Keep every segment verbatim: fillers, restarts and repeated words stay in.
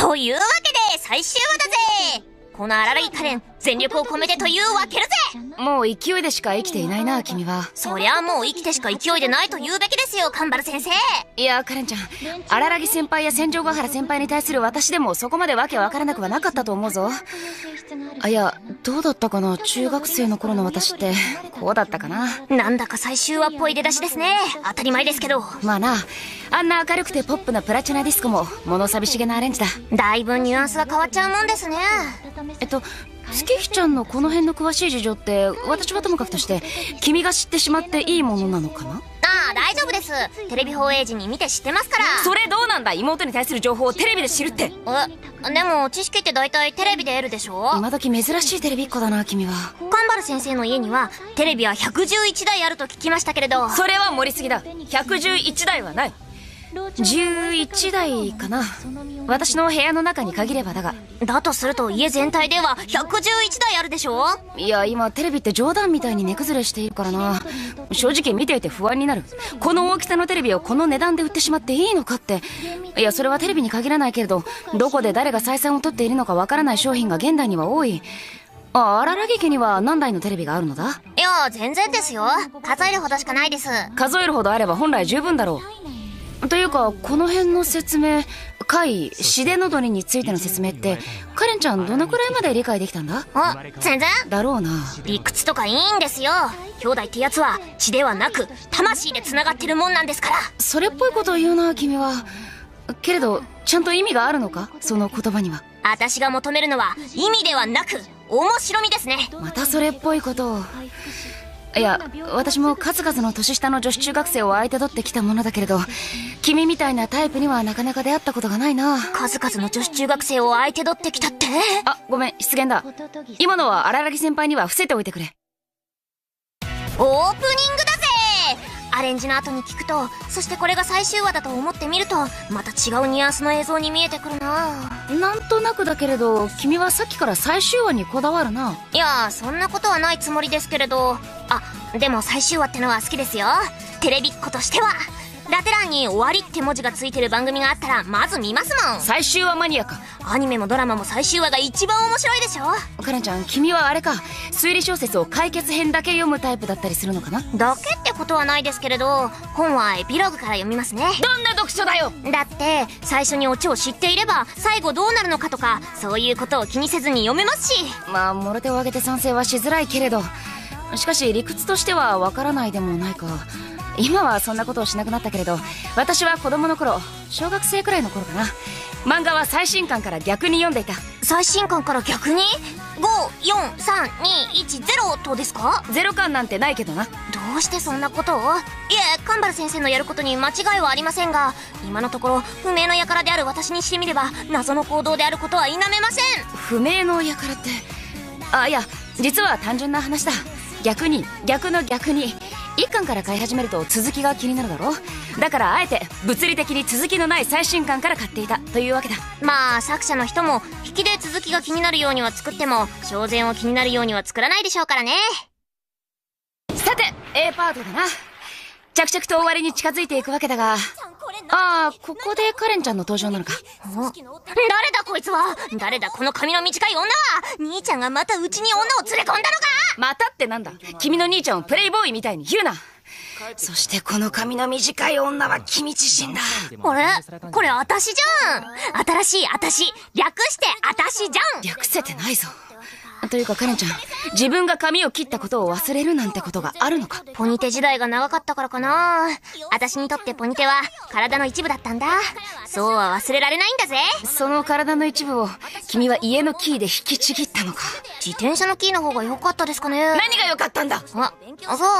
というわけで最終話だぜ。この荒木カレン全力を込めてというわけるぜ。 もう勢いでしか生きていないな君は。 そりゃもう生きてしか勢いでないと言うべきですよ、神原先生。 いやカレンちゃん、荒木先輩や戦場ヶ原先輩に対する私でもそこまでわけわからなくはなかったと思うぞ。あ、いやどうだったかな、中学生の頃の私ってこうだったかな。 なんだか最終話っぽい出だしですね。当たり前ですけど。 まあな、あんな明るくてポップなプラチナディスコも物寂しげなアレンジだ。 だいぶニュアンスが変わっちゃうもんですね。 えっと月日ちゃんのこの辺の詳しい事情って私はともかくとして君が知ってしまっていいものなのかな。 ああ大丈夫です。テレビ放映時に見て知ってますから。 それどうなんだ、妹に対する情報をテレビで知るって。 えでも知識って大体テレビで得るでしょ。 今時珍しいテレビっ子だな君は。 神原先生の家にはテレビはひゃくじゅういちだいあると聞きましたけれど。 それは盛りすぎだ。ひゃくじゅういちだいはない。じゅういちだいかな、私の部屋の中に限ればだが。 だとすると家全体ではひゃくじゅういちだいあるでしょ。 いや今テレビって冗談みたいに値崩れしているからな。正直見ていて不安になる。この大きさのテレビをこの値段で売ってしまっていいのかって。いやそれはテレビに限らないけれど、どこで誰が採算を取っているのかわからない商品が現代には多い。あ、荒木家には何台のテレビがあるのだ。 いや全然ですよ。数えるほどしかないです。 数えるほどあれば本来十分だろう。というかこの辺の説明、貝、シデノドリについての説明ってカレンちゃんどのくらいまで理解できたんだ。 あ、全然だろうな。 理屈とかいいんですよ。兄弟ってやつは血ではなく魂で繋がってるもんなんですから。 それっぽいことを言うな君は。けれどちゃんと意味があるのか、その言葉には。 私が求めるのは意味ではなく面白みですね。 またそれっぽいことを。いや私も数々の年下の女子中学生を相手取ってきたものだけれど、君みたいなタイプにはなかなか出会ったことがないな。 数々の女子中学生を相手取ってきたって。 あ、ごめん失言だ。今のは荒木先輩には伏せておいてくれ。 オープニングだぜ。アレンジの後に聞くと、そしてこれが最終話だと思ってみるとまた違うニュアンスの映像に見えてくるな。 なんとなくだけれど君はさっきから最終話にこだわるな。 いやそんなことはないつもりですけれど。あ、でも最終話ってのは好きですよ、テレビっ子としては。ラテ欄に終わりって文字がついてる番組があったらまず見ますもん。 最終話マニアか。 アニメもドラマも最終話が一番面白いでしょ。 カレンちゃん君はあれか、推理小説を解決編だけ読むタイプだったりするのかな。 だけってことはないですけれど、本はエピローグから読みますね。 どんな読書だよ。 だって最初にオチを知っていれば最後どうなるのかとかそういうことを気にせずに読めますし。 まあもろ手を挙げて賛成はしづらいけれど、しかし理屈としてはわからないでもないか。今はそんなことをしなくなったけれど、私は子供の頃、小学生くらいの頃かな、漫画は最新刊から逆に読んでいた。 最新刊から逆に ?ご、よん、さん、に、いち、ゼロ とですか。 ゼロ巻なんてないけどな。 どうしてそんなことを。いえ神原先生のやることに間違いはありませんが、今のところ不明の輩である私にしてみれば謎の行動であることは否めません。 不明の輩って、あ、いや実は単純な話だ。逆に逆の逆にいっかんから買い始めると続きが気になるだろ。だからあえて物理的に続きのない最新刊から買っていたというわけだ。 まあ作者の人も引きで続きが気になるようには作っても小前を気になるようには作らないでしょうからね。 さて A パートだな。着々と終わりに近づいていくわけだが、ああここでカレンちゃんの登場なのか。 誰だこいつは。誰だこの髪の短い女は。兄ちゃんがまたうちに女を連れ込んだのか。 またってなんだ、君の兄ちゃんをプレイボーイみたいに言うな。そしてこの髪の短い女は君自身だ。 あれこれあたしじゃん。新しいあたし、略してあたしじゃん。 略せてないぞ。というかカレンちゃん、自分が髪を切ったことを忘れるなんてことがあるのか。 ポニテ時代が長かったからかな。私にとってポニテは体の一部だったんだ。そうは忘れられないんだぜ。 その体の一部を君は家のキーで引きちぎったのか。 自転車のキーの方が良かったですかね。 何が良かったんだ。 あ、あ、そう、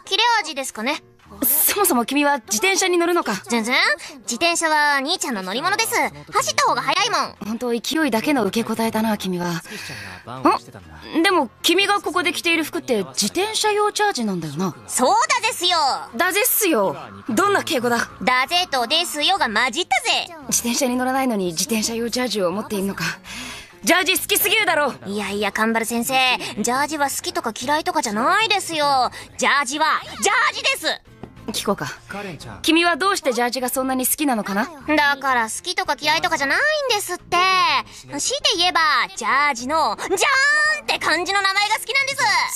切れ味ですかね。 そもそも君は自転車に乗るのか。 全然。自転車は兄ちゃんの乗り物です。走った方が早いもん。 本当勢いだけの受け答えだな君は。んでも君がここで着ている服って自転車用チャージなんだよな。 そうだですよ。 だぜっすよ。どんな敬語だ。 だぜとですよが混じったぜ。 自転車に乗らないのに自転車用チャージを持っているのか。ジャージ好きすぎるだろ。 いやいや神原先生、ジャージは好きとか嫌いとかじゃないですよ。ジャージはジャージです。 聞こうか。君はどうしてジャージがそんなに好きなのかな。 だから好きとか嫌いとかじゃないんですって。 強いて言えば、ジャージの、ジャーンって感じの名前が好きなんです。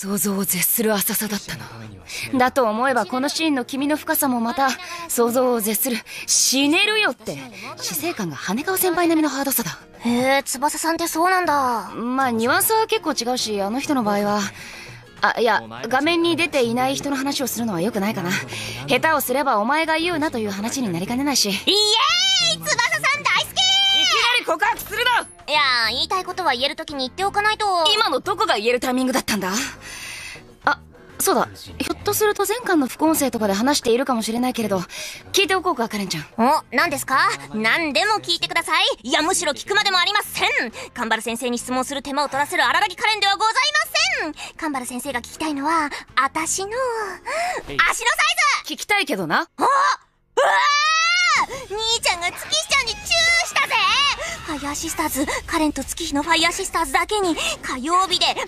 想像を絶する浅さだったな。だと思えばこのシーンの君の深さもまた、想像を絶する、死ねるよって、死生観が羽川先輩並みのハードさだ。 へえ、翼さんってそうなんだ。 まあ、ニュアンスは結構違うし、あの人の場合は、あ、いや、画面に出ていない人の話をするのは良くないかな。下手をすればお前が言うなという話になりかねないし。イエーイ、翼さん大好き。いきなり告白するな。 いやー、言いたいことは言えるときに言っておかないと。 今のどこが言えるタイミングだったんだ？あ、そうだ。ひょっとすると前回の副音声とかで話しているかもしれないけれど、聞いておこうか、カレンちゃん。 お、何ですか？何でも聞いてください。いや、むしろ聞くまでもありません。カンバル先生に質問する手間を取らせる荒らぎカレンではございません。カンバル先生が聞きたいのは、あたしの、足のサイズ！聞きたいけどな。 お！うわー！兄ちゃんが月日ちゃんにチューしたぜ！ファイヤーシスターズ、カレンと月日のファイヤーシスターズだけに、火曜日で、だから、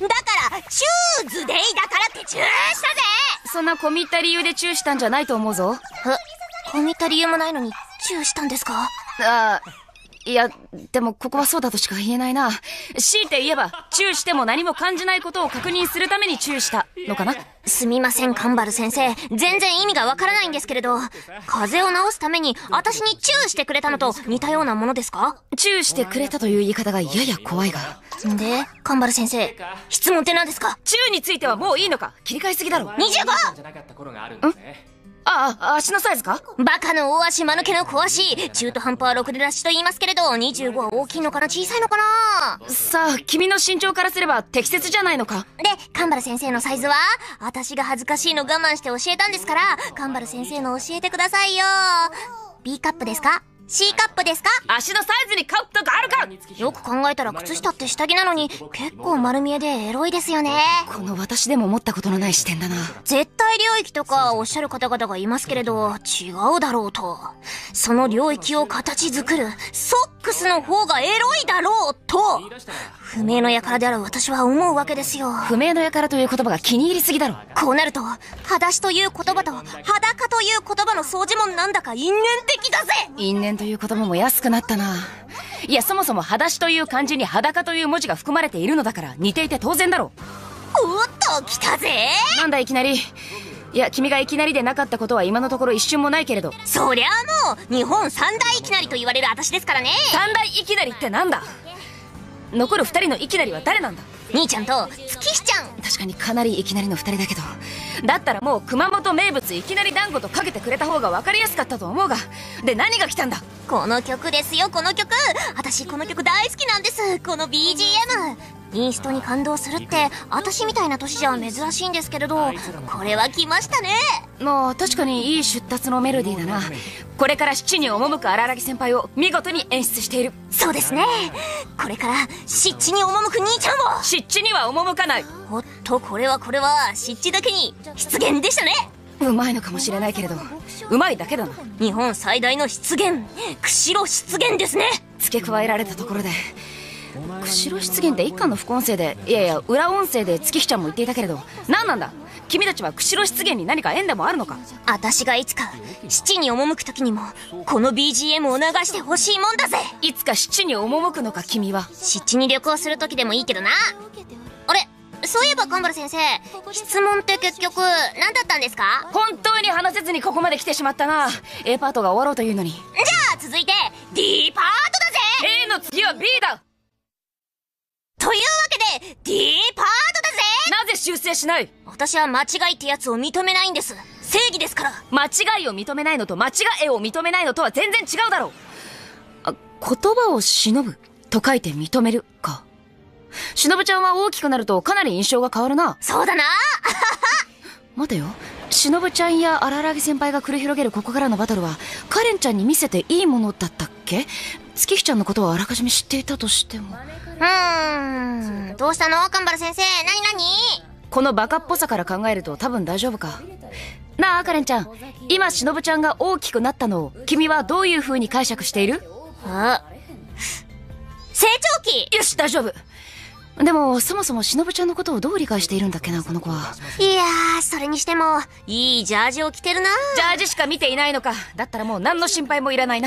チューズデイだからってチューしたぜ！ そんな込み入った理由でチューしたんじゃないと思うぞ。 え、込み入った理由もないのに、チューしたんですか？ ああ、いや、でもここはそうだとしか言えないな。強いて言えば、チューしても何も感じないことを確認するためにチューしたのかな。 すみません、カンバル先生。全然意味がわからないんですけれど、風邪を治すために私にチューしてくれたのと似たようなものですか？ チューしてくれたという言い方がやや怖いが。 で、カンバル先生、質問って何ですか？ チューについてはもういいのか？切り替えすぎだろ。 にじゅうご！ ん？ ああ、足のサイズか？ バカの大足、間抜けの小足。中途半端はろくでラッシュと言いますけれど、にじゅうごは大きいのかな、小さいのかな？ さあ、君の身長からすれば適切じゃないのか？ で、カンバル先生のサイズは？私が恥ずかしいの我慢して教えたんですから、カンバル先生の教えてくださいよ。B カップですか？ C カップですか？ 足のサイズにカップがあるか？ よく考えたら靴下って下着なのに結構丸見えでエロいですよね。 この私でも持ったことのない視点だな。 絶対領域とかおっしゃる方々がいますけれど、違うだろうと。その領域を形作るソックスの方がエロいだろうと、不明の輩である私は思うわけですよ。 不明の輩という言葉が気に入りすぎだろ。 こうなると、裸足という言葉と裸という言葉の相似もなんだか因縁的だぜ。 因縁という言葉も安くなったな。いや、そもそも裸足という漢字に裸という文字が含まれているのだから似ていて当然だろ。 おっと、来たぜ。 なんだいきなり。いや、君がいきなりでなかったことは今のところ一瞬もないけれど。 そりゃあもう日本三大いきなりと言われる私ですからね。 三大いきなりってなんだ？残る二人のいきなりは誰なんだ？ 兄ちゃんと月日ちゃん。 確かにかなりいきなりの二人だけど、だったらもう熊本名物いきなり団子とかけてくれた方が分かりやすかったと思うが。で、何が来たんだ？ この曲ですよ、この曲。私この曲大好きなんです。この ビージーエム。インストに感動するって私みたいな年じゃ珍しいんですけれど、これは来ましたね。 もう確かにいい出立のメロディーだな。これから七に赴く荒らぎ先輩を見事に演出している。 そうですね。これから湿地に赴く兄ちゃんを。 湿地には赴かない。 おっと、これはこれは湿地だけに出現でしたね。 うまいのかもしれないけれど、うまいだけだな。 日本最大の湿原、釧路湿原ですね。 付け加えられたところで、釧路湿原って一巻の副音声で、いやいや裏音声で月日ちゃんも言っていたけれど、何なんだ君たちは釧路湿原に何か縁でもあるのか？ 私がいつか七に赴く時にもこの ビージーエム を流してほしいもんだぜ。 いつか七に赴くのか君は？ 湿地に旅行する時でもいいけどな。あれ、そういえば神原先生、質問って結局何だったんですか？ 本当に話せずにここまで来てしまったな。 A パートが終わろうというのに。じゃあ続いて D パートだぜ。 A の次は B だ。 というわけで D パートだぜ。 なぜ修正しない？ 私は間違いってやつを認めないんです。正義ですから。 間違いを認めないのと間違いを認めないのとは全然違うだろう。あ、言葉を忍ぶと書いて認めるか。忍ちゃんは大きくなるとかなり印象が変わるな。 そうだな。 待てよ、忍ちゃんや荒らぎ先輩が繰り広げるここからのバトルはカレンちゃんに見せていいものだったっけ？月日ちゃんのことをあらかじめ知っていたとしても。 うーん、どうしたの神原先生。何何？ このバカっぽさから考えると多分大丈夫かなあ。カレンちゃん、今忍ちゃんが大きくなったのを君はどういう風に解釈している？ あ、成長期。 よし、大丈夫。でもそもそも忍ちゃんのことをどう理解しているんだっけな、この子は。 いやー、それにしてもいいジャージを着てるな。 ジャージしか見ていないのか。だったらもう何の心配もいらないな。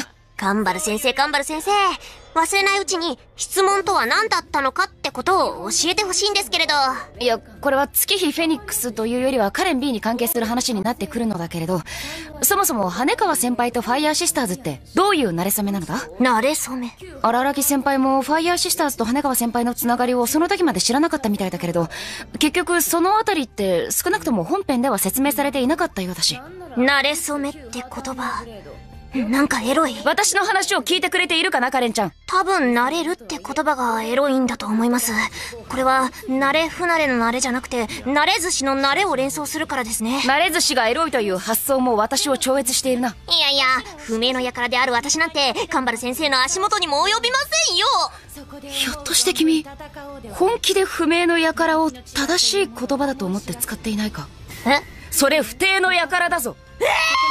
頑張る先生、頑張る先生。忘れないうちに質問とは何だったのかってことを教えてほしいんですけれど。 いや、これは月日フェニックスというよりはカレン B に関係する話になってくるのだけれど、そもそも羽川先輩とファイヤーシスターズってどういう馴れ初めなのだ？ 馴れ初め。 荒木先輩もファイヤーシスターズと羽川先輩のつながりをその時まで知らなかったみたいだけれど、結局そのあたりって少なくとも本編では説明されていなかったようだし。 馴れ初めって言葉、なんかエロい。 私の話を聞いてくれているかな、カレンちゃん。 多分、慣れるって言葉がエロいんだと思います。これは、慣れ不慣れの慣れじゃなくて、慣れ寿司の慣れを連想するからですね。 慣れ寿司がエロいという発想も私を超越しているな。 いやいや、不明の輩である私なんて、神原先生の足元にも及びませんよ。 ひょっとして君、本気で不明の輩を正しい言葉だと思って使っていないか？ え？ それ不定の輩だぞ。えー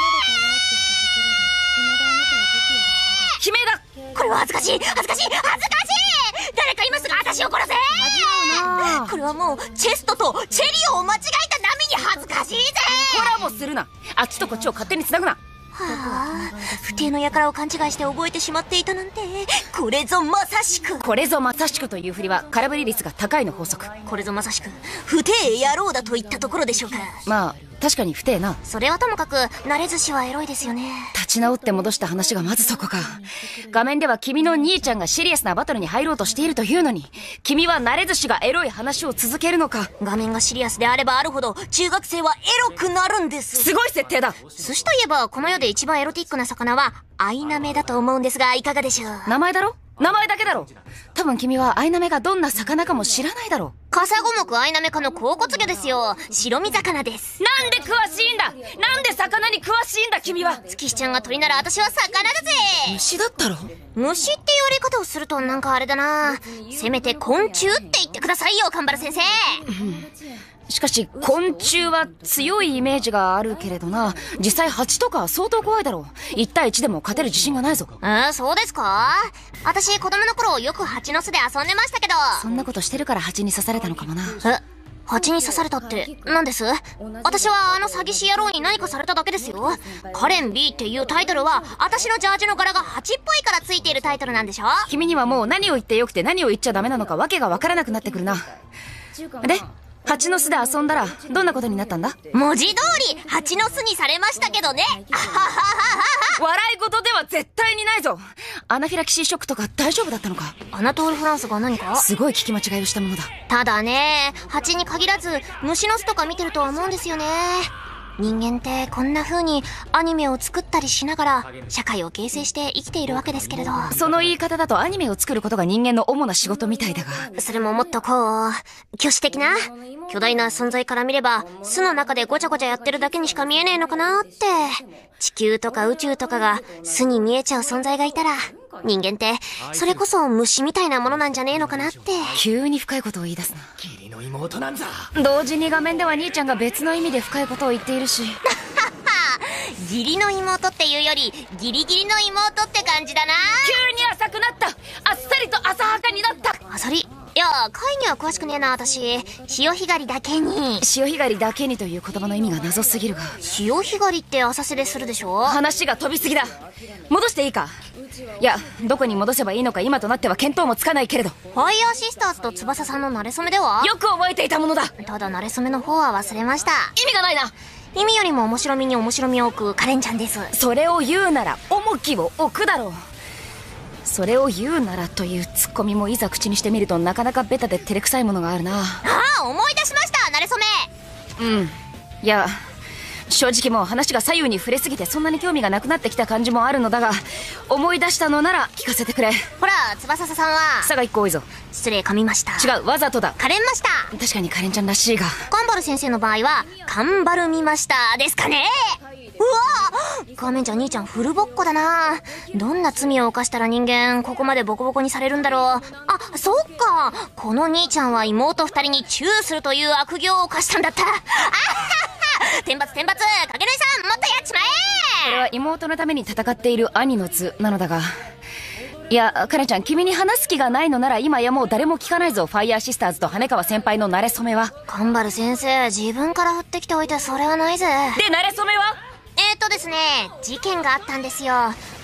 決めだ。 これは恥ずかしい、恥ずかしい、恥ずかしい。誰か今すぐ私を殺せ。これはもうチェストとチェリオを間違えた波に恥ずかしいぜ。 コラボするな。あっちとこっちを勝手に繋ぐな。 はあ、不定の輩を勘違いして覚えてしまっていたなんて。これぞまさしく。 これぞまさしくという振りは空振り率が高いの法則。 これぞまさしく不定野郎だと言ったところでしょうか。 まあ確かに不定な。 それはともかく慣れ寿司はエロいですよね。 立ち直って戻した話がまずそこか。画面では君の兄ちゃんがシリアスなバトルに入ろうとしているというのに、君は慣れ寿司がエロい話を続けるのか。 画面がシリアスであればあるほど中学生はエロくなるんです。 すごい設定だ。 寿司といえばこの世で一番エロティックな魚はアイナメだと思うんですが、いかがでしょう。 名前だろ？名前だけだろ。多分君はアイナメがどんな魚かも知らないだろう。 カサゴ目アイナメ科の甲骨魚ですよ。白身魚です。 なんで詳しいんだ。なんで魚に詳しいんだ君は。 月日ちゃんが鳥なら私は魚だぜ。 虫だったろ。 虫って言われ方をするとなんかあれだな。せめて昆虫って言ってくださいよ、神原先生。 しかし昆虫は強いイメージがあるけれどな。実際蜂とか相当怖いだろう。いち対いちでも勝てる自信がないぞ。 えー、そうですか？私子供の頃よく蜂の巣で遊んでましたけど。 そんなことしてるから蜂に刺されたのかもな。 え、蜂に刺されたって何です？私はあの詐欺師野郎に何かされただけですよ。カレン B っていうタイトルは私のジャージの柄が蜂っぽいからついているタイトルなんでしょ？ 君にはもう何を言ってよくて何を言っちゃダメなのかわけがわからなくなってくるな。で蜂の巣で遊んだらどんなことになったんだ？ 文字通り蜂の巣にされましたけどね。 笑い事では絶対にないぞ。アナフィラキシーショックとか大丈夫だったのか？ アナトール・フランスが何か？ すごい聞き間違いをしたものだ。 ただね、蜂に限らず虫の巣とか見てるとは思うんですよね。人間ってこんな風にアニメを作ったりしながら社会を形成して生きているわけですけれど。 その言い方だとアニメを作ることが人間の主な仕事みたいだが。 それももっとこう巨子的な巨大な存在から見れば巣の中でごちゃごちゃやってるだけにしか見えねえのかなって。地球とか宇宙とかが巣に見えちゃう存在がいたら、人間ってそれこそ虫みたいなものなんじゃねえのかなって。 急に深いことを言い出すな。 義理の妹なんざ。 同時に画面では兄ちゃんが別の意味で深いことを言っているし。 義理の妹っていうよりギリギリの妹って感じだな。 急に浅くなった。あっさりと浅はかになった。 あさり、いや貝には詳しくねえな私。潮干狩りだけに。 潮干狩りだけにという言葉の意味が謎すぎるが。 潮干狩りって浅瀬でするでしょ？ 話が飛びすぎだ。戻していいか？いや、どこに戻せばいいのか今となっては見当もつかないけれど。 ファイヤーシスターズと翼さんの馴れ初めでは？ よく覚えていたものだ。 ただ馴れ初めの方は忘れました。 意味がないな。 意味よりも面白みに面白みを置くカレンちゃんです。 それを言うなら重きを置くだろう。それを言うならというツッコミもいざ口にしてみるとなかなかベタで照れくさいものがあるな。 ああ、思い出しました、馴れ初め。 うん。いや、正直もう話が左右に触れすぎてそんなに興味がなくなってきた感じもあるのだが、思い出したのなら聞かせてくれ。 ほら、翼さんは差が一個多いぞ。 失礼、噛みました。 違う、わざとだ。 カレンました。 確かにカレンちゃんらしいが、 カンバル先生の場合はカンバル見ましたですかね。うわ、画面ちゃん兄ちゃんフルボッコだな。どんな罪を犯したら人間ここまでボコボコにされるんだろう。あ、そっか、この兄ちゃんは妹二人にチューするという悪行を犯したんだった。あはは、天罰天罰、影縫さんもっとやっちまえ。 これは妹のために戦っている兄の図なのだが、いや、カレンちゃん、君に話す気がないのなら今やもう誰も聞かないぞ。ファイヤーシスターズと羽川先輩の馴れ初めは。 カンバル先生、自分から振ってきておいてそれはないぜ。 で、馴れ初めはえーとですね、事件があったんですよ。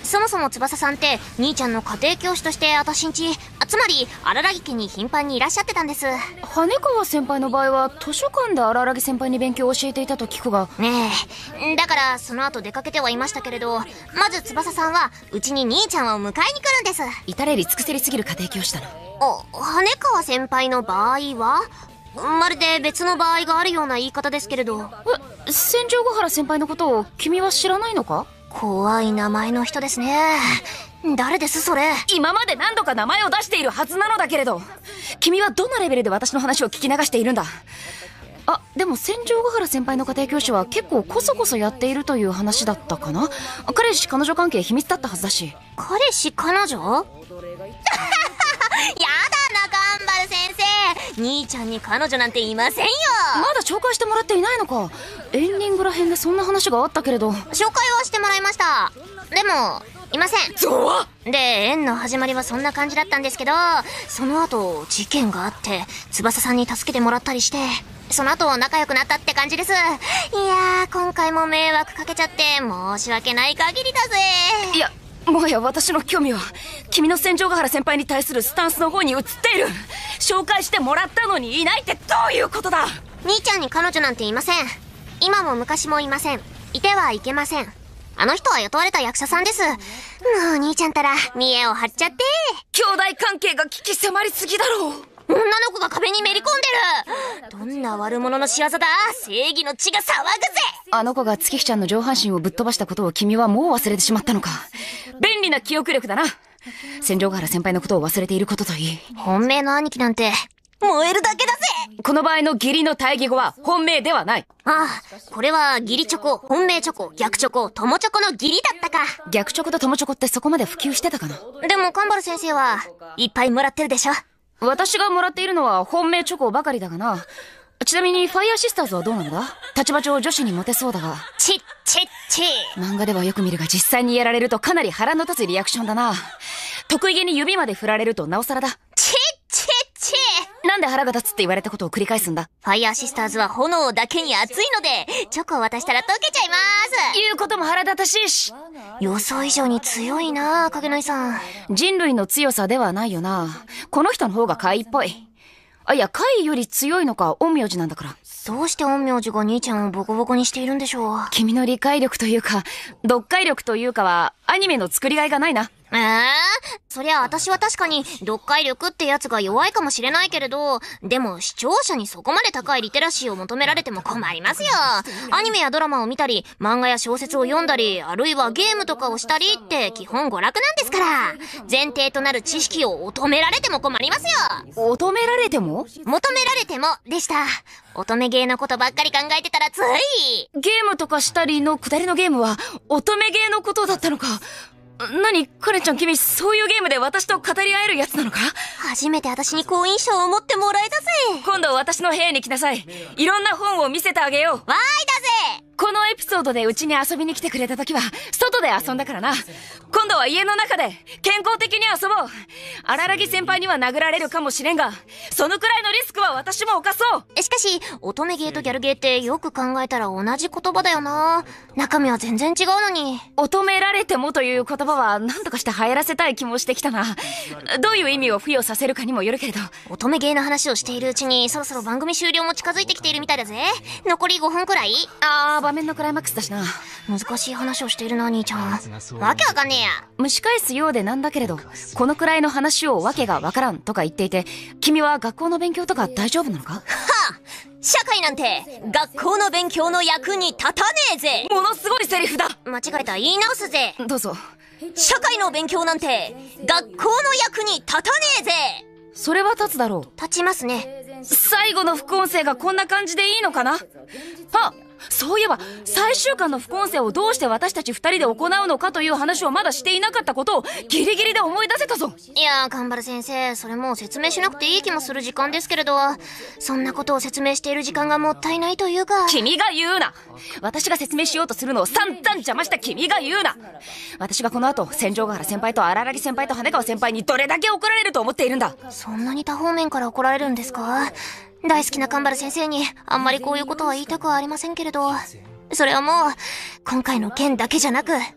そもそも翼さんって兄ちゃんの家庭教師として私んち、つまり荒良家に頻繁にいらっしゃってたんです。 羽川先輩の場合は図書館で荒良先輩に勉強を教えていたと聞くが。 ねえ、だからその後出かけてはいましたけれど、まず翼さんはうちに兄ちゃんを迎えに来るんです。 至れり尽くせりすぎる家庭教師だな。 お、羽川先輩の場合はまるで別の場合があるような言い方ですけれど。 え、戦場ヶ原先輩のことを君は知らないのか？ 怖い名前の人ですね。誰ですそれ？ 今まで何度か名前を出しているはずなのだけれど、君はどのレベルで私の話を聞き流しているんだ？あ、でも戦場ヶ原先輩の家庭教師は結構コソコソやっているという話だったかな。彼氏彼女関係秘密だったはずだし。 彼氏彼女？やだな、頑張る先生。兄ちゃんに彼女なんていませんよ。 まだ紹介してもらっていないのか。エンディングらへんでそんな話があったけれど。 紹介はしてもらいました。でもいません。 ゾワ！ で、縁の始まりはそんな感じだったんですけど、その後事件があって翼さんに助けてもらったりして、その後仲良くなったって感じです。いやー、今回も迷惑かけちゃって申し訳ない限りだぜ。 いや、もはや私の興味は君の戦場ヶ原先輩に対するスタンスの方に移っている。紹介してもらったのにいないってどういうことだ？ 兄ちゃんに彼女なんていません。今も昔もいません。いてはいけません。あの人は雇われた役者さんです。もう兄ちゃんたら見栄を張っちゃって。 兄弟関係が危機迫りすぎだろう。 女の子が壁にめり込んでる。どんな悪者の仕業だ。正義の血が騒ぐぜ。 あの子が月日ちゃんの上半身をぶっ飛ばしたことを君はもう忘れてしまったのか。便利な記憶力だな。戦場ヶ原先輩のことを忘れていることといい、 本命の兄貴なんて燃えるだけだぜ。 この場合の義理の対義語は本命ではない。 ああ、これは義理チョコ、本命チョコ、逆チョコ、友チョコの義理だったか。 逆チョコと友チョコってそこまで普及してたかな。 でも神原先生はいっぱいもらってるでしょ。 私がもらっているのは本命チョコばかりだがな。ちなみにファイヤーシスターズはどうなのだ？立場上女子にモテそうだが。 チッチッチ。 漫画ではよく見るが実際にやられるとかなり腹の立つリアクションだな。得意げに指まで振られるとなおさらだ。 チッチッチ。 なんで腹が立つって言われたことを繰り返すんだ？ ファイヤーシスターズは炎だけに熱いので、チョコを渡したら溶けちゃいます。 言うことも腹立たしいし。 予想以上に強いな、影の井さん。 人類の強さではないよな。この人の方が怪異っぽい。あ、いや、怪異より強いのか陰陽師なんだから。 どうして陰陽師が兄ちゃんをボコボコにしているんでしょう。 君の理解力というか、読解力というかは、アニメの作りがいがないな。 えー、そりゃ私は確かに読解力ってやつが弱いかもしれないけれど、でも視聴者にそこまで高いリテラシーを求められても困りますよ。アニメやドラマを見たり、漫画や小説を読んだり、あるいはゲームとかをしたりって基本娯楽なんですから、前提となる知識を求められても困りますよ。 求められても？ 求められてもでした。乙女ゲーのことばっかり考えてたらつい。 ゲームとかしたりのくだりのゲームは乙女ゲーのことだったのか。何、カレンちゃん、君そういうゲームで私と語り合えるやつなのか？ 初めて私に好印象を持ってもらえたぜ。 今度私の部屋に来なさい。いろんな本を見せてあげよう。 わーいだぜ。 このエピソードでうちに遊びに来てくれた時は外で遊んだからな。今度は家の中で健康的に遊ぼう。荒良先輩には殴られるかもしれんが、そのくらいのリスクは私も犯そう。 しかし乙女ゲーとギャルゲーってよく考えたら同じ言葉だよな。中身は全然違うのに。 乙女られてもという言葉は何とかして流行らせたい気もしてきたな。どういう意味を付与させるかにもよるけれど。 乙女ゲーの話をしているうちにそろそろ番組終了も近づいてきているみたいだぜ。残りごふんくらい。 あー、場面のクライマックスだしな。 難しい話をしているな、兄ちゃん。わけわかんねえや。 蒸し返すようでなんだけれど、このくらいの話をわけがわからんとか言っていて、君は学校の勉強とか大丈夫なのか？ はあ、社会なんて学校の勉強の役に立たねえぜ。 ものすごいセリフだ。 間違えた、言い直すぜ。 どうぞ。 社会の勉強なんて学校の役に立たねえぜ。 それは立つだろう。 立ちますね。 最後の副音声がこんな感じでいいのかな？あ、そういえば最終巻の副音声をどうして私たち二人で行うのかという話をまだしていなかったことをギリギリで思い出せたぞ。 いやー、神原先生、それもう説明しなくていい気もする時間ですけれど、そんなことを説明している時間がもったいないというか。 君が言うな。私が説明しようとするのを散々邪魔した君が言うな。私がこの後戦場ヶ原先輩と荒良先輩と羽川先輩にどれだけ怒られると思っているんだ。 そんなに多方面から怒られるんですか？大好きな神原先生にあんまりこういうことは言いたくはありませんけれど、それはもう今回の件だけじゃなく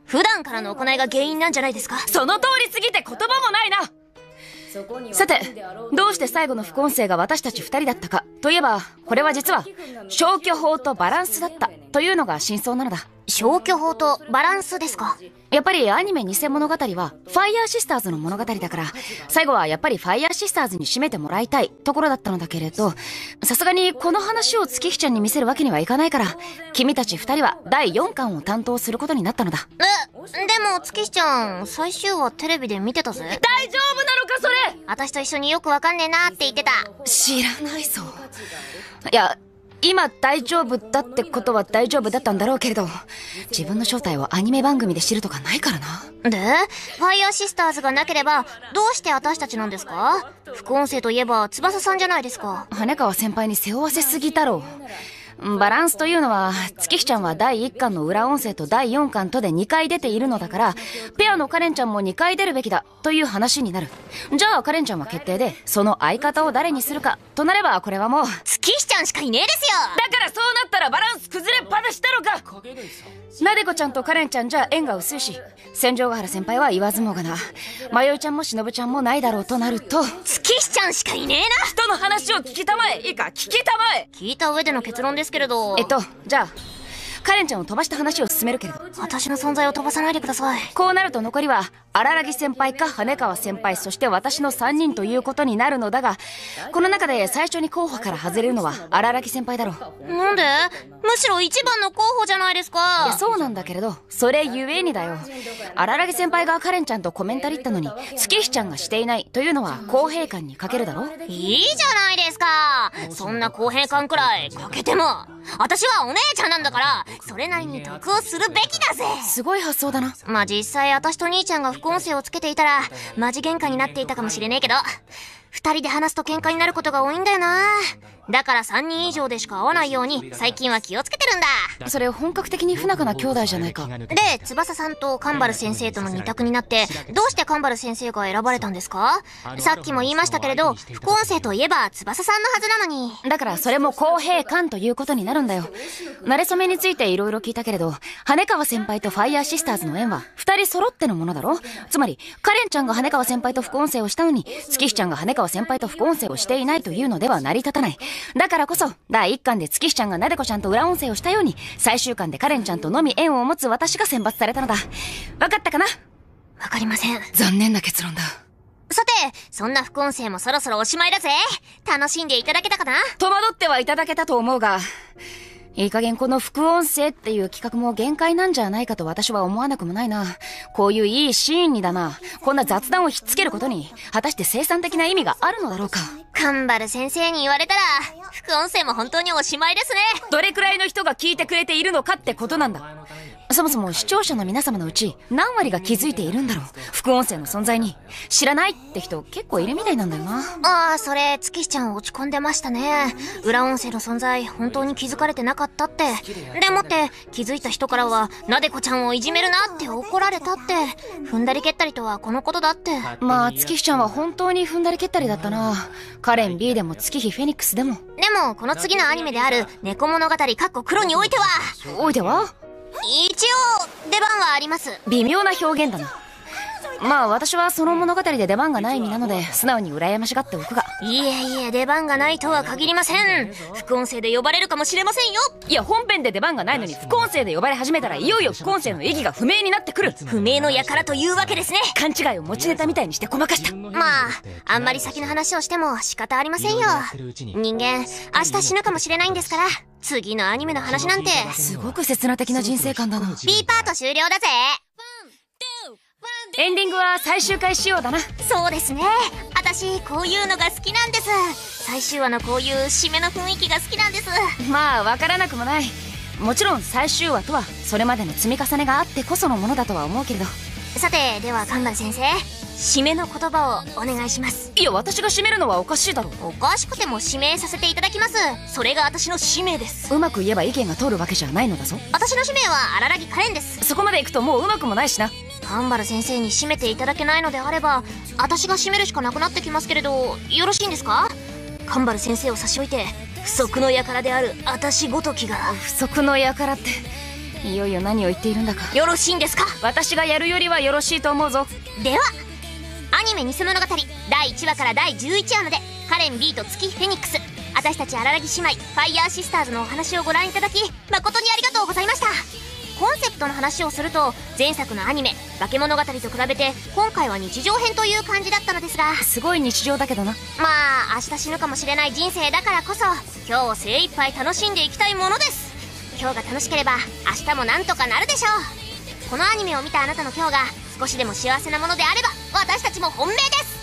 普段からの行いが原因なんじゃないですか。 その通りすぎて言葉もないな。さて、どうして最後の副音声が私たち二人だったかといえば、これは実は消去法とバランスだったというのが真相なのだ。 消去法とバランスですか。 やっぱりアニメ偽物語はファイヤーシスターズの物語だから、最後はやっぱりファイヤーシスターズに締めてもらいたいところだったのだけれど、さすがにこの話を月日ちゃんに見せるわけにはいかないから、君たち二人はだいよんかんを担当することになったのだ。 え、でも月日ちゃん、最終話テレビで見てたぜ。 大丈夫なのかそれ。 私と一緒によくわかんねえなって言ってた。 知らないぞ。いや、今大丈夫だってことは大丈夫だったんだろうけれど、自分の正体をアニメ番組で知るとかないからな。 で、ファイヤーシスターズがなければどうして私たちなんですか。副音声といえば翼さんじゃないですか。 羽川先輩に背負わせすぎだろう。バランスというのは、月日ちゃんはだいいっかんの裏音声とだいよんかんとでにかい出ているのだから、ペアのカレンちゃんもにかい出るべきだという話になる。じゃあカレンちゃんは決定で、その相方を誰にするかとなれば、これはもう月日ちゃんしかいねえですよ。 だからそうなったらバランス崩れっぱなしだろうか。なでこちゃんとカレンちゃんじゃ縁が薄いし、戦場ヶ原先輩は言わずもがな、まよいちゃんもしのぶちゃんもないだろうとなると、 月日ちゃんしかいねえな。 人の話を聞きたまえ。いいか、聞きたまえ。 聞いた上での結論ですけれど。 えっとじゃあカレンちゃんを飛ばした話を進めるけれど、 私の存在を飛ばさないでください。 こうなると残りは荒木先輩か羽川先輩、そして私のさんにんということになるのだが、この中で最初に候補から外れるのは荒木先輩だろう。 なんで？むしろ一番の候補じゃないですか。 いや、そうなんだけれど、それゆえにだよ。荒木先輩がカレンちゃんとコメンタリったのに月日ちゃんがしていないというのは公平感に欠けるだろ。 いいじゃないですか。そんな公平感くらい欠けても、私はお姉ちゃんなんだから、それなりに得をするべきだぜ。 すごい発想だな。 まあ実際私と兄ちゃんが副音声をつけていたらマジ喧嘩になっていたかもしれねえけど、二人で話すと喧嘩になることが多いんだよな。だからさんにん以上でしか会わないように最近は気をつけてるんだ。 それ本格的に不仲な兄弟じゃないか。 で、翼さんと神原先生との二択になって、どうして神原先生が選ばれたんですか？さっきも言いましたけれど、副音声といえば翼さんのはずなのに。 だからそれも公平感ということになるんだよ。馴れ初めについて色々聞いたけれど、羽川先輩とファイヤーシスターズの縁は二人揃ってのものだろ。つまりカレンちゃんが羽川先輩と副音声をしたのに、月日ちゃんが羽川先輩と副音声をしていないというのでは成り立たない。だからこそだいいっかんで月日ちゃんがなでこちゃんと裏音声をしたように、最終巻でカレンちゃんとのみ縁を持つ私が選抜されたのだ。わかったかな？ わかりません。 残念な結論だ。 さて、そんな副音声もそろそろおしまいだぜ。楽しんでいただけたかな？ 戸惑ってはいただけたと思うが、いい加減この副音声っていう企画も限界なんじゃないかと私は思わなくもないな。こういういいシーンにだな、こんな雑談をひっつけることに果たして生産的な意味があるのだろうか。 神原先生に言われたら副音声も本当におしまいですね。 どれくらいの人が聞いてくれているのかってことなんだ。そもそも視聴者の皆様のうち何割が気づいているんだろう、副音声の存在に。知らないって人結構いるみたいなんだよな。 ああ、それ月日ちゃん落ち込んでましたね。裏音声の存在本当に気づかれてなかったって。でもって気づいた人からはなでこちゃんをいじめるなって怒られたって。踏んだり蹴ったりとはこのことだって。 まあ月日ちゃんは本当に踏んだり蹴ったりだったな。カレン B でも月日フェニックスでも。 でもこの次のアニメである猫物語かっこ黒においてはおいては一応出番はあります。 微妙な表現だな。まあ私はその物語で出番がない身なので素直に羨ましがっておくが。 いえいえ、出番がないとは限りません。副音声で呼ばれるかもしれませんよ。 いや、本編で出番がないのに副音声で呼ばれ始めたらいよいよ副音声の意義が不明になってくる。 不明の輩というわけですね。 勘違いを持ちネタみたいにしてごまかした。 まああんまり先の話をしても仕方ありませんよ。人間明日死ぬかもしれないんですから、次のアニメの話なんて。 すごく刹那的な人生観だな。 B パート終了だぜ。 エンディングは最終回仕様だな。 そうですね。私こういうのが好きなんです。最終話のこういう締めの雰囲気が好きなんです。 まあわからなくもない。もちろん最終話とはそれまでの積み重ねがあってこそのものだとは思うけれど。 さて、では神原先生、締めの言葉をお願いします。 いや、私が締めるのはおかしいだろ。 おかしくても指名させていただきます。それが私の使命です。 うまく言えば意見が通るわけじゃないのだぞ。 私の使命は荒木カレンです。 そこまでいくともううまくもないしな。 神原先生に締めていただけないのであれば私が締めるしかなくなってきますけれど、よろしいんですか？神原先生を差し置いて不足の輩である私ごときが。 不足の輩っていよいよ何を言っているんだか。 よろしいんですか？ 私がやるよりはよろしいと思うぞ。 ではアニメ偽物語だいいちわからだいじゅういちわまでカレン B と月フェニックス、私たち荒らぎ姉妹ファイヤーシスターズのお話をご覧いただき誠にありがとうございました。コンセプトの話をすると前作のアニメ化け物語と比べて今回は日常編という感じだったのですが、 すごい日常だけどな。 まあ明日死ぬかもしれない人生だからこそ今日を精一杯楽しんでいきたいものです。今日が楽しければ明日もなんとかなるでしょう。このアニメを見たあなたの今日が少しでも幸せなものであれば私たちも本命です。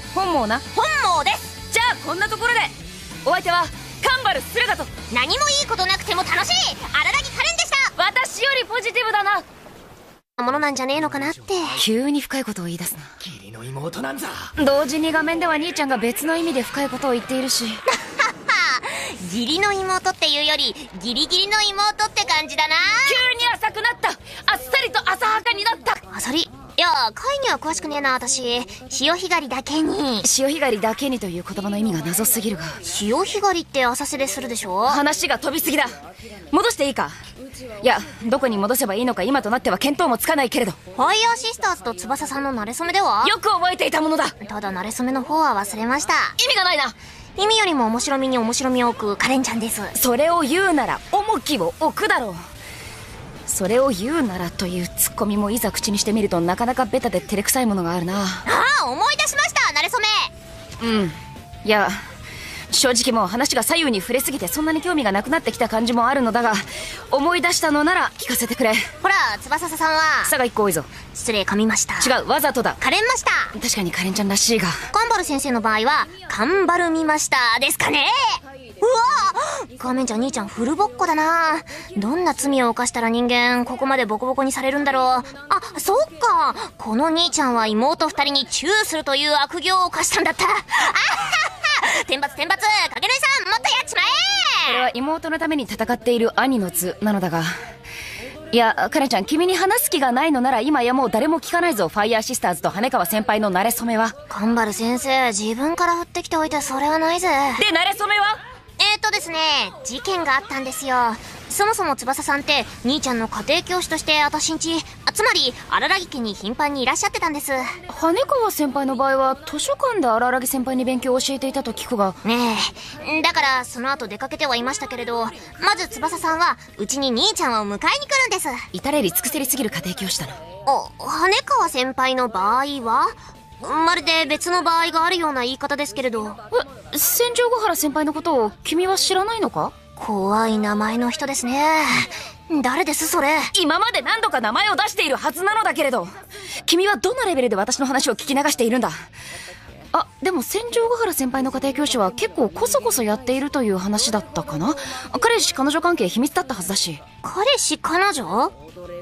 本望な。 本望です。 じゃあこんなところでお相手はカンバル駿河と、 何もいいことなくても楽しい荒木カレンでした。 私よりポジティブだなものなんじゃねえのかなって。 急に深いことを言い出すな。 義理の妹なんざ。 同時に画面では兄ちゃんが別の意味で深いことを言っているし義理の妹っていうよりギリギリの妹って感じだな。 急に浅くなった。あっさりと浅はかになった。 あさり、いや貝には詳しくねえな私。潮干狩りだけに。 潮干狩りだけにという言葉の意味が謎すぎるが、 潮干狩りって浅瀬でするでしょ。 話が飛びすぎだ。戻していいか。いや、どこに戻せばいいのか今となっては見当もつかないけれど、 ファイヤーシスターズと翼さんの馴れ初めではよく覚えていたものだ。 ただ馴れ初めの方は忘れました。 意味がないな。 意味よりも面白みに面白みを置くカレンちゃんです。 それを言うなら重きを置くだろう。それを言うならというツッコミもいざ口にしてみるとなかなかベタで照れくさいものがあるな。 ああ、思い出しました、馴れ初め。 うん、いや正直もう話が左右に触れすぎてそんなに興味がなくなってきた感じもあるのだが、思い出したのなら聞かせてくれ。 ほら翼さんは差が一個多いぞ。 失礼、噛みました。 違う、わざとだ。 カレンました。 確かにカレンちゃんらしいが、 カンバル先生の場合はカンバル見ましたですかね。うわ画面じゃ兄ちゃんフルボッコだな。どんな罪を犯したら人間ここまでボコボコにされるんだろう。あ、そっか、この兄ちゃんは妹二人にチューするという悪行を犯したんだった。あはは天罰天罰、影の井さんもっとやっちまえ。 これは妹のために戦っている兄の図なのだが、いやカレンちゃん、君に話す気がないのなら今やもう誰も聞かないぞ。ファイヤーシスターズと羽川先輩の馴れ初めは。 カンバル先生、自分から振ってきておいてそれはないぜ。 で馴れ初めはえーとですね、事件があったんですよ。そもそも翼さんって兄ちゃんの家庭教師として私んち、つまり荒木家に頻繁にいらっしゃってたんです。 羽川先輩の場合は図書館で荒木先輩に勉強を教えていたと聞くが。 ねえ、だからその後出かけてはいましたけれど、まず翼さんはうちに兄ちゃんを迎えに来るんです。 至れり尽くせりすぎる家庭教師だな。 お、羽川先輩の場合はまるで別の場合があるような言い方ですけれど。 え、千丈ヶ原先輩のことを君は知らないのか？ 怖い名前の人ですね。誰ですそれ。 今まで何度か名前を出しているはずなのだけれど、君はどのレベルで私の話を聞き流しているんだ。あ、でも千丈ヶ原先輩の家庭教師は結構コソコソやっているという話だったかな。彼氏彼女関係秘密だったはずだし。 彼氏彼女やだな、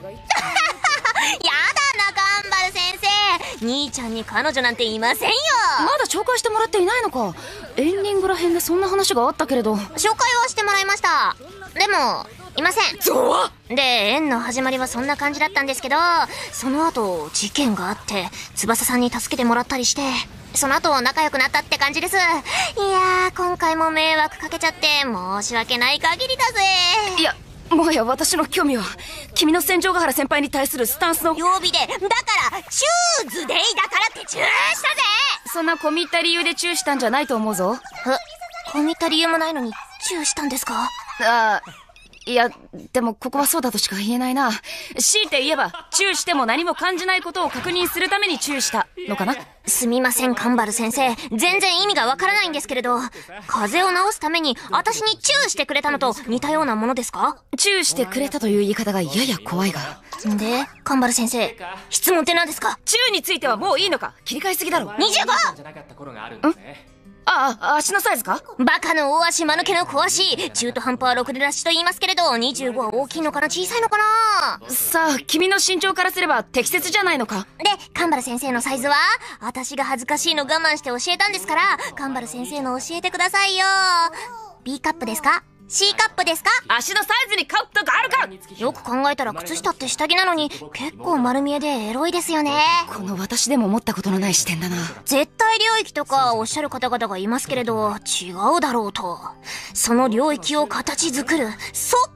カンバル先生、兄ちゃんに彼女なんていませんよ。 まだ紹介してもらっていないのか。エンディングらへんでそんな話があったけれど。 紹介はしてもらいました。でもいません。 ゾワで、縁の始まりはそんな感じだったんですけど、その後事件があって翼さんに助けてもらったりして、その後仲良くなったって感じです。いやー、今回も迷惑かけちゃって申し訳ない限りだぜ。 いや、もはや私の興味は君の千丈ヶ原先輩に対するスタンスの曜日で、だからチューズデイだからってチューしたぜ。 そんな込み入った理由でチューしたんじゃないと思うぞ。 え、込み入った理由もないのにチューしたんですか？ ああ、いやでもここはそうだとしか言えないな。強いて言えばチューしても何も感じないことを確認するためにチューしたのかな。 すみませんカンバル先生、全然意味がわからないんですけれど、風邪を治すために私にチューしてくれたのと似たようなものですか？ チューしてくれたという言い方がやや怖いが。 で、カンバル先生、質問って何ですか？ チューについてはもういいのか。切り替えすぎだろ。 にじゅうご！ ん？ああ、足のサイズか？ バカの大足間抜けの小足、中途半端はろくでなしと言いますけれど、にじゅうごは大きいのかな小さいのかな。 さあ君の身長からすれば適切じゃないのか。 で、カンバル先生のサイズは私が恥ずかしいの我慢して教えたんですから、カンバル先生の教えてくださいよ。 B カップですか？ C カップですか？ 足のサイズにカップがあるか。 よく考えたら靴下って下着なのに結構丸見えでエロいですよね。 この私でも思ったことのない視点だな。 絶対領域とかおっしゃる方々がいますけれど違うだろうと。その領域を形作るソッ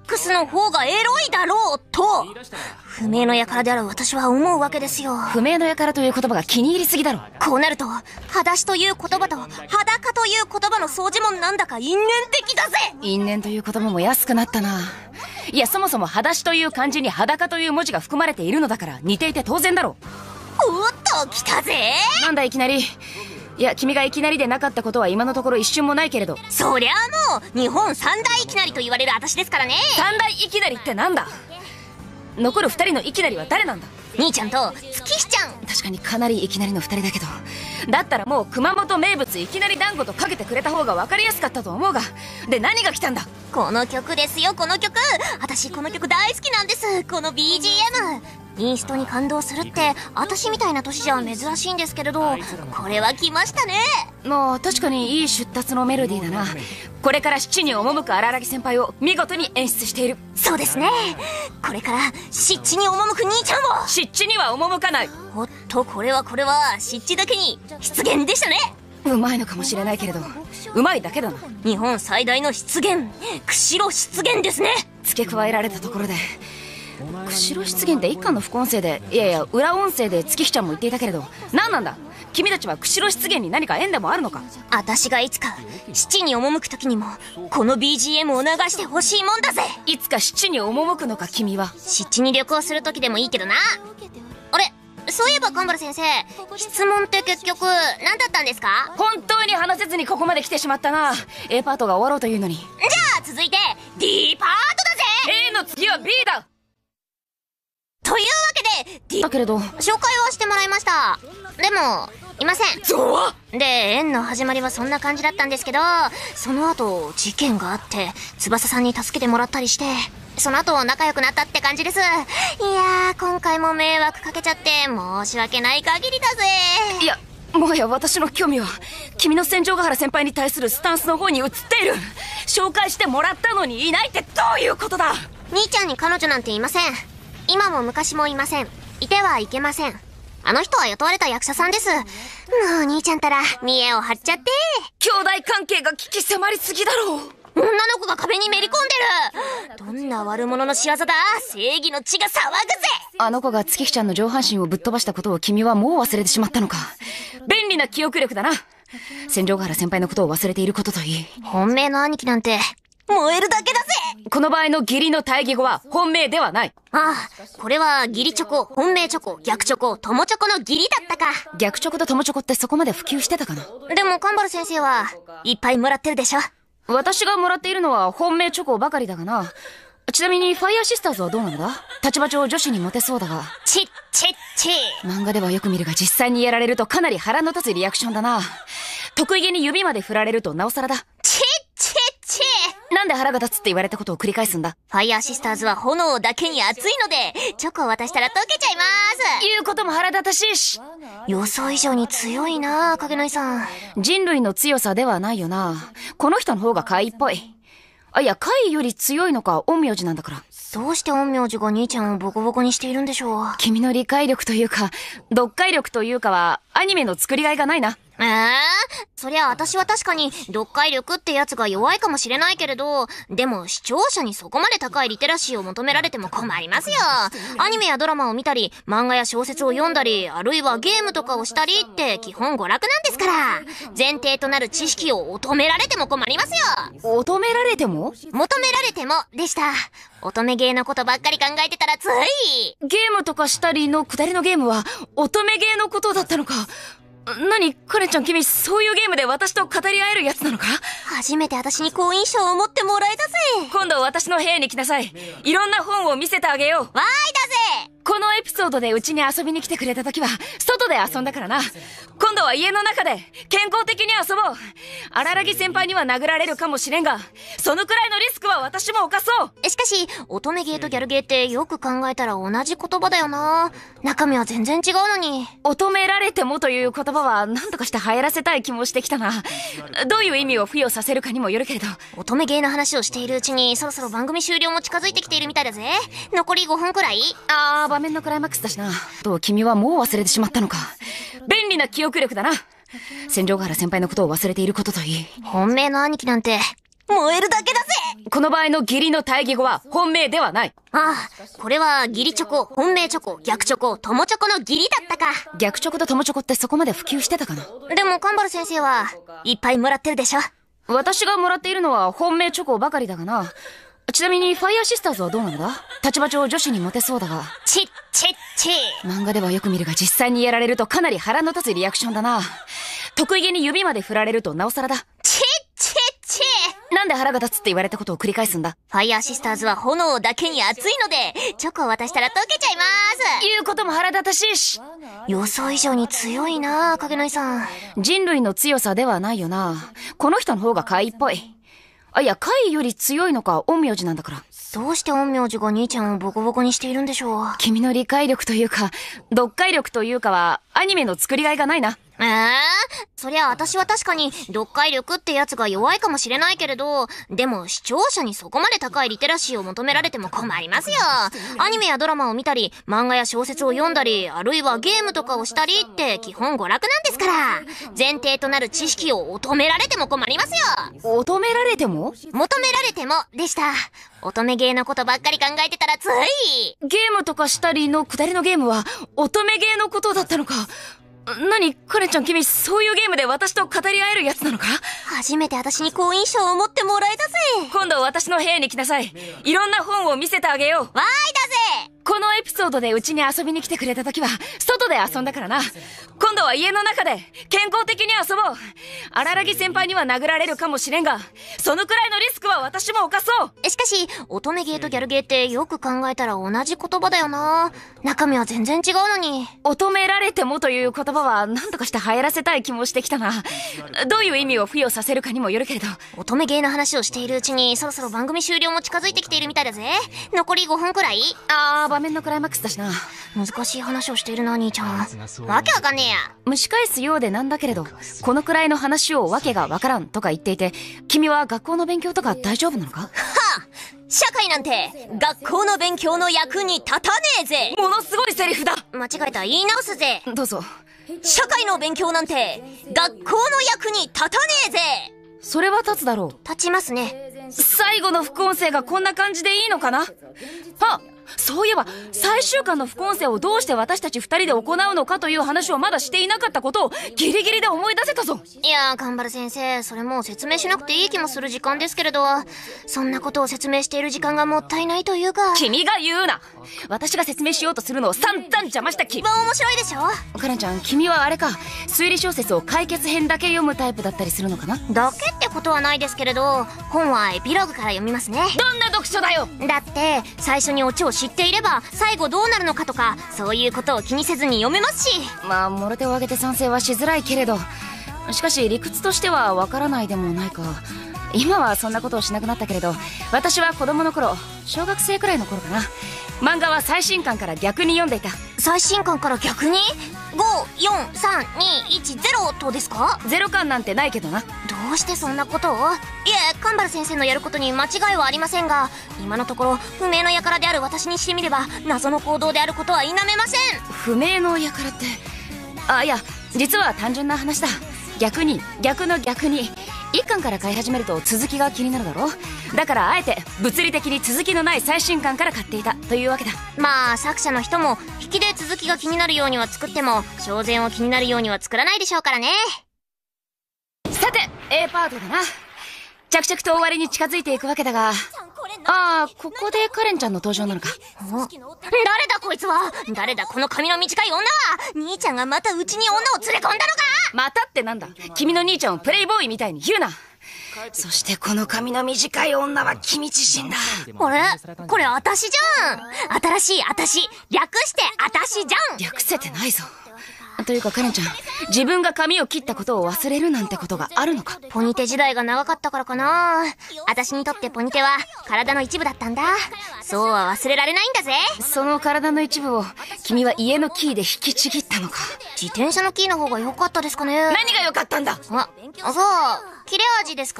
クスの方がエロいだろうと、不明の輩である私は思うわけですよ。 不明の輩という言葉が気に入りすぎだろ。 こうなると、裸足という言葉と裸という言葉の相似もなんだか因縁的だぜ。 因縁という言葉も安くなったな。いや、そもそも裸足という漢字に裸という文字が含まれているのだから似ていて当然だろ。 おっと、来たぜ。 なんだいきなり。いや、君がいきなりでなかったことは今のところ一瞬もないけれど。 そりゃあもう日本三大いきなりと言われる私ですからね。 三大いきなりってなんだ。残る二人のいきなりは誰なんだ。 兄ちゃんと月日ちゃん。 確かにかなりいきなりの二人だけど、だったらもう熊本名物いきなり団子とかけてくれた方が分かりやすかったと思うが。で、何が来たんだ。 この曲ですよ、この曲。私この曲大好きなんです。この ビージーエム。インストに感動するって私みたいな年じゃ珍しいんですけれど、これは来ましたね。 もう確かにいい出立のメロディーだな。これから七に赴く荒木先輩を見事に演出している。 そうですね。これから湿地に赴く兄ちゃんを。 湿地には赴かない。 おっと、これはこれは湿地だけに出現でしたね。 うまいのかもしれないけれど、うまいだけだな。 日本最大の湿原、釧路湿原ですね。 付け加えられたところで、釧路湿原って一巻の副音声で、いやいや裏音声で月日ちゃんも言っていたけれど、何なんだ君たちは釧路湿原に何か縁でもあるのか。 私がいつか七に赴く時にもこの ビージーエム を流してほしいもんだぜ。 いつか七に赴くのか君は。 湿地に旅行する時でもいいけどな。あれ、そういえば神原先生、質問って結局何だったんですか。 本当に話せずにここまで来てしまったな。 A パートが終わろうというのに。じゃあ続いて D パートだぜ。 A の次は B だ。 というわけで D だけれど紹介はしてもらいました。でもいません。 ゾワで、縁の始まりはそんな感じだったんですけど、その後事件があって翼さんに助けてもらったりして、その後仲良くなったって感じです。いやー、今回も迷惑かけちゃって申し訳ない限りだぜ。 いや、もはや私の興味は君の戦場ヶ原先輩に対するスタンスの方に移っている。紹介してもらったのにいないってどういうことだ。 兄ちゃんに彼女なんていません。今も昔もいません。いてはいけません。あの人は雇われた役者さんです。もう兄ちゃんたら見栄を張っちゃって。 兄弟関係が危機迫りすぎだろう。 女の子が壁にめり込んでる。どんな悪者の仕業だ。正義の血が騒ぐぜ。 あの子が月日ちゃんの上半身をぶっ飛ばしたことを君はもう忘れてしまったのか。便利な記憶力だな。戦場ヶ原先輩のことを忘れていることといい、 本命の兄貴なんて燃えるだけだぜ。 この場合の義理の対義語は本命ではない。 ああ、これは義理チョコ、本命チョコ、逆チョコ、友チョコの義理だったか。 逆チョコと友チョコってそこまで普及してたかな。 でも神原先生はいっぱいもらってるでしょ。 私がもらっているのは本命チョコばかりだがな。ちなみにファイヤーシスターズはどうなのだ。立場上女子にモテそうだが。 チッチッチ。 漫画ではよく見るが実際にやられるとかなり腹の立つリアクションだな。得意げに指まで振られるとなおさらだ。 チッチッチ。 なんで腹が立つって言われたことを繰り返すんだ。 ファイヤーシスターズは炎だけに熱いので、チョコを渡したら溶けちゃいます。 言うことも腹立たしいし。 予想以上に強いな、影の井さん。 人類の強さではないよな。この人の方が怪異っぽい。あ、いや、怪異より強いのか陰陽師なんだから。 どうして陰陽師が兄ちゃんをボコボコにしているんでしょう。 君の理解力というか読解力というかはアニメの作りがいがないな。 えー、そりゃ私は確かに読解力ってやつが弱いかもしれないけれど、でも視聴者にそこまで高いリテラシーを求められても困りますよ。アニメやドラマを見たり、漫画や小説を読んだり、あるいはゲームとかをしたりって基本娯楽なんですから、前提となる知識を求められても困りますよ。 求められても求められてもでした。乙女芸のことばっかり考えてたらつい。 ゲームとかしたりのくだりのゲームは乙女芸のことだったのか。何カレンちゃん、君そういうゲームで私と語り合えるやつなのか。 初めて私に好印象を持ってもらえたぜ。 今度私の部屋に来なさい。いろんな本を見せてあげよう。 わーいだぜ。 このエピソードでうちに遊びに来てくれた時は外で遊んだからな。今度は家の中で健康的に遊ぼう。荒木先輩には殴られるかもしれんが、そのくらいのリスクは私も犯そう。 しかし乙女芸とギャル芸ってよく考えたら同じ言葉だよな。中身は全然違うのに。 乙女られてもという言葉は何とかして流行らせたい気もしてきたな。どういう意味を付与させるかにもよるけれど。 乙女芸の話をしているうちにそろそろ番組終了も近づいてきているみたいだぜ。残りごふんくらい。 あー、場面のクライマックスだしな。と君はもう忘れてしまったのか。便利な記憶力だな。戦場ヶ原先輩のことを忘れていることといい、 本命の兄貴なんて燃えるだけだぜ。 この場合の義理の対義語は本命ではない。 ああ、これは義理チョコ、本命チョコ、逆チョコ、友チョコの義理だったか。 逆チョコと友チョコってそこまで普及してたかな。 でもカンバル先生はいっぱいもらってるでしょ。 私がもらっているのは本命チョコばかりだがな。ちなみにファイヤーシスターズはどうなのだ？立場上女子にモテそうだが。 チッチッチ漫画ではよく見るが実際にやられるとかなり腹の立つリアクションだな。得意げに指まで振られるとなおさらだ。 チッチッチなんで腹が立つって言われたことを繰り返すんだ？ ファイヤーシスターズは炎だけに熱いので、チョコを渡したら溶けちゃいます。 言うことも腹立たしいし。 予想以上に強いな影の井さん。 人類の強さではないよな。この人の方が怪異っぽい。あ、いや、怪異より強いのか陰陽師なんだから。 どうして陰陽師が兄ちゃんをボコボコにしているんでしょう。 君の理解力というか、読解力というかは、アニメの作りがいがないな。 ええー、そりゃ私は確かに読解力ってやつが弱いかもしれないけれど、でも視聴者にそこまで高いリテラシーを求められても困りますよ。アニメやドラマを見たり、漫画や小説を読んだり、あるいはゲームとかをしたりって基本娯楽なんですから。前提となる知識を求められても困りますよ。 求められても？ 求められてもでした。乙女ゲーのことばっかり考えてたらつい。 ゲームとかしたりのくだりのゲームは乙女ゲーのことだったのか。何カレンちゃん、君そういうゲームで私と語り合えるやつなのか？ 初めて私に好印象を持ってもらえたぜ。 今度私の部屋に来なさい。いろんな本を見せてあげよう。 わーいだぜ。 このエピソードでうちに遊びに来てくれた時は外で遊んだからな。今度は家の中で健康的に遊ぼう。荒木先輩には殴られるかもしれんが、そのくらいのリスクは私も犯そう。 しかし乙女ゲーとギャルゲーってよく考えたら同じ言葉だよな。中身は全然違うのに。 乙女られてもという言葉は何とかして流行らせたい気もしてきたな。どういう意味を付与させるかにもよるけれど。 乙女ゲーの話をしているうちにそろそろ番組終了も近づいてきているみたいだぜ。残りごふんくらい。 あー、場面のクライマックスだしな。 難しい話をしているな兄ちゃん。わけわかんねえや。 蒸し返すようでなんだけれど、このくらいの話をわけがわからんとか言っていて、君は学校の勉強とか大丈夫なのか？はあ、社会なんて学校の勉強の役に立たねえぜ。 ものすごいセリフだ。 間違えた、言い直すぜ。 どうぞ。 社会の勉強なんて学校の役に立たねえぜ。 それは立つだろう。 立ちますね。 最後の副音声がこんな感じでいいのかな？あ、そういえば最終巻の副音声をどうして私たち二人で行うのかという話をまだしていなかったことをギリギリで思い出せたぞ。 いやー、カンバル先生、それもう説明しなくていい気もする時間ですけれど、そんなことを説明している時間がもったいないというか。 君が言うな。私が説明しようとするのを散々邪魔した気。 一番面白いでしょ。 カレンちゃん、君はあれか、推理小説を解決編だけ読むタイプだったりするのかな？ だけってことはないですけれど、本はエピローグから読みますね。 どんな読書だよ。 だって最初にオチを知っていれば最後どうなるのかとか、そういうことを気にせずに読めますし。 まあもろ手を挙げて賛成はしづらいけれど、しかし理屈としてはわからないでもないか。今はそんなことをしなくなったけれど、私は子供の頃、小学生くらいの頃かな、漫画は最新刊から逆に読んでいた。 最新刊から逆に？ ご、よん、さん、に、いち、ゼロ とですか？ ゼロ巻なんてないけどな。 どうしてそんなことを？いえ、カンバル先生のやることに間違いはありませんが、今のところ不明の輩である私にしてみれば謎の行動であることは否めません。 不明の輩って、あ、いや実は単純な話だ。逆に逆の逆に一巻から買い始めると続きが気になるだろう。だからあえて物理的に続きのない最新巻から買っていたというわけだ。 まあ作者の人も引きで続きが気になるようには作っても小前を気になるようには作らないでしょうからね。 さて A パートだな。着々と終わりに近づいていくわけだが、ああ、ここでカレンちゃんの登場なのか。 誰だこいつは。誰だこの髪の短い女は。兄ちゃんがまたうちに女を連れ込んだのか。 またってなんだ。君の兄ちゃんをプレイボーイみたいに言うな。そしてこの髪の短い女は君自身だ。 あれこれあたしじゃん。新しいあたし、略してあたしじゃん。 略せてないぞ。というかカレンちゃん、自分が髪を切ったことを忘れるなんてことがあるのか？ ポニテ時代が長かったからかな。私にとってポニテは体の一部だったんだ。そうは忘れられないんだぜ。 その体の一部を君は家のキーで引きちぎったのか？ 自転車のキーの方が良かったですかね。 何が良かったんだ？ あ、そう、切れ味ですかね。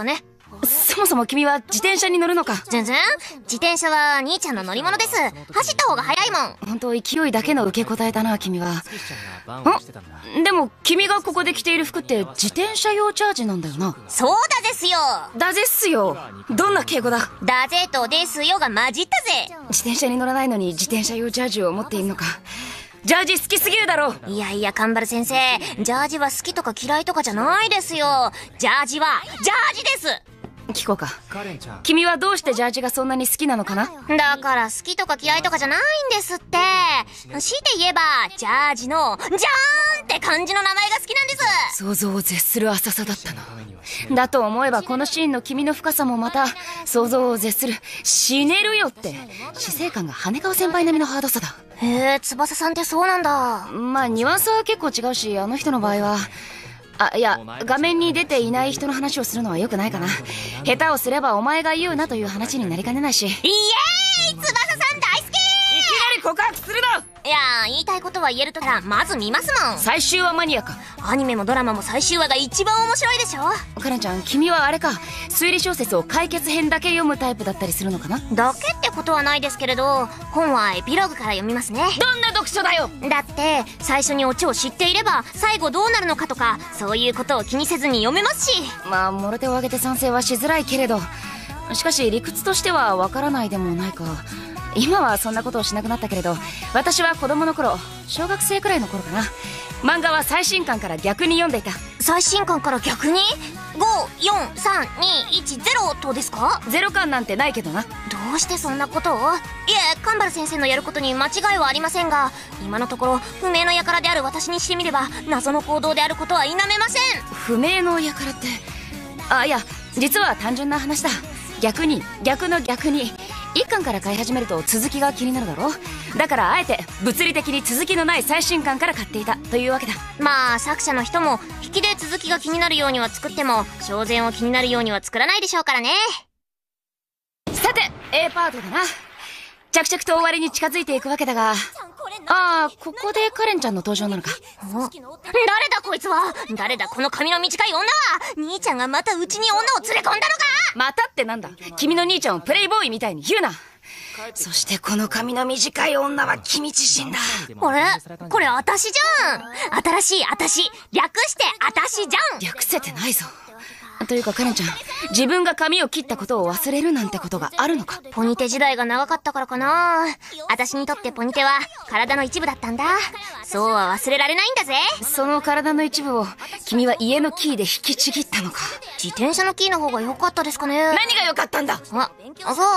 そもそも君は自転車に乗るのか？ 全然。自転車は兄ちゃんの乗り物です。走った方が早いもん。 本当勢いだけの受け答えだな、君は。んでも、君がここで着ている服って自転車用チャージなんだよな。 そうだですよ。 だぜっすよ。どんな敬語だ？ だぜとですよが混じったぜ。 自転車に乗らないのに自転車用チャージを持っているのか。ジャージ好きすぎるだろ。 いやいや、カンバル先生。ジャージは好きとか嫌いとかじゃないですよ。ジャージは、ジャージです。 聞こうか。君はどうしてジャージがそんなに好きなのかな？ だから好きとか嫌いとかじゃないんですって。強いて言えば、ジャージの、ジャーンって感じの名前が好きなんです。 想像を絶する浅さだったな。だと思えばこのシーンの君の深さもまた、想像を絶する、死ねるよって、死生観が羽川先輩並みのハードさだ。 へえ、翼さんってそうなんだ。 まあ、ニュアンスは結構違うし、あの人の場合は、あ、いや、画面に出ていない人の話をするのは良くないかな。下手をすればお前が言うなという話になりかねないし。イエーイ！翼さん大好き！いきなり告白するな！ いやー、言いたいことは言えるとからまず見ますもん。 最終話マニアか。 アニメもドラマも最終話が一番面白いでしょ。 カレンちゃん、君はあれか、推理小説を解決編だけ読むタイプだったりするのかな？ だけってことはないですけれど、本はエピローグから読みますね。 どんな読書だよ！ だって最初にオチを知っていれば最後どうなるのかとか、そういうことを気にせずに読めますし。 まあ、もろ手を挙げて賛成はしづらいけれど、しかし理屈としてはわからないでもないか。今はそんなことをしなくなったけれど、私は子供の頃、小学生くらいの頃かな、漫画は最新刊から逆に読んでいた。 最新刊から逆に？ ご、よん、さん、に、いち、ゼロ とですか？ ゼロ巻なんてないけどな。 どうしてそんなことを？いえ、カンバル先生のやることに間違いはありませんが、今のところ不明の輩である私にしてみれば謎の行動であることは否めません。 不明の輩って、あ、いや、実は単純な話だ。逆に逆の逆にいっかんから買い始めると続きが気になるだろ。だからあえて物理的に続きのない最新刊から買っていたというわけだ。 まあ作者の人も引きで続きが気になるようには作っても小前を気になるようには作らないでしょうからね。 さて A パートだな。着々と終わりに近づいていくわけだが、ああ、ここでカレンちゃんの登場なのか。 誰だこいつは。誰だこの髪の短い女は。兄ちゃんがまたうちに女を連れ込んだのか。 またってなんだ。君の兄ちゃんをプレイボーイみたいに言うな。そしてこの髪の短い女は君自身だ。 あれこれあたしじゃん。新しいあたし。略してあたしじゃん。 略せてないぞ。というかカレンちゃん、自分が髪を切ったことを忘れるなんてことがあるのか？ ポニテ時代が長かったからかな。私にとってポニテは体の一部だったんだ。そうは忘れられないんだぜ。 その体の一部を君は家のキーで引きちぎったのか？ 自転車のキーの方が良かったですかね。 何が良かったんだ？ あ、あ、そう、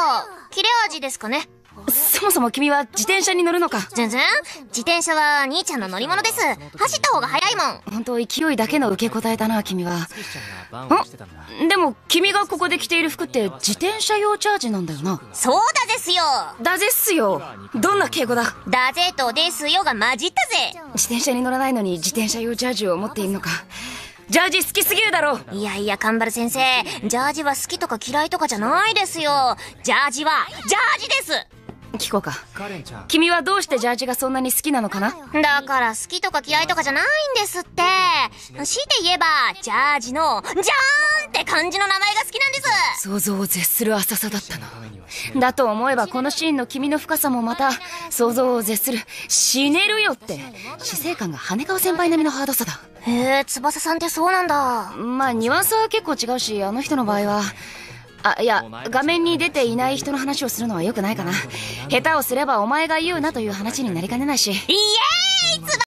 切れ味ですかね。 そもそも君は自転車に乗るのか？ 全然。自転車は兄ちゃんの乗り物です。走った方が早いもん。 本当勢いだけの受け答えだな、君は。んでも君がここで着ている服って自転車用チャージなんだよな。 そうだですよ。 だぜっすよ。どんな敬語だ？ だぜとですよが混じったぜ。 自転車に乗らないのに自転車用チャージを持っているのか。ジャージ好きすぎるだろ。 いやいや、カンバル先生。ジャージは好きとか嫌いとかじゃないですよ。ジャージはジャージです。 聞こうか。君はどうしてジャージがそんなに好きなのかな？ だから好きとか嫌いとかじゃないんですって。強いて言えばジャージのジャーンって感じの名前が好きなんです。 想像を絶する浅さだったな。だと思えばこのシーンの君の深さもまた想像を絶する、死ねるよって、死生観が羽川先輩並みのハードさだ。 へえ、翼さんってそうなんだ。 まあニュアンスは結構違うし、あの人の場合は、あ、いや、画面に出ていない人の話をするのは良くないかな。下手をすればお前が言うなという話になりかねないし。 イエーイ！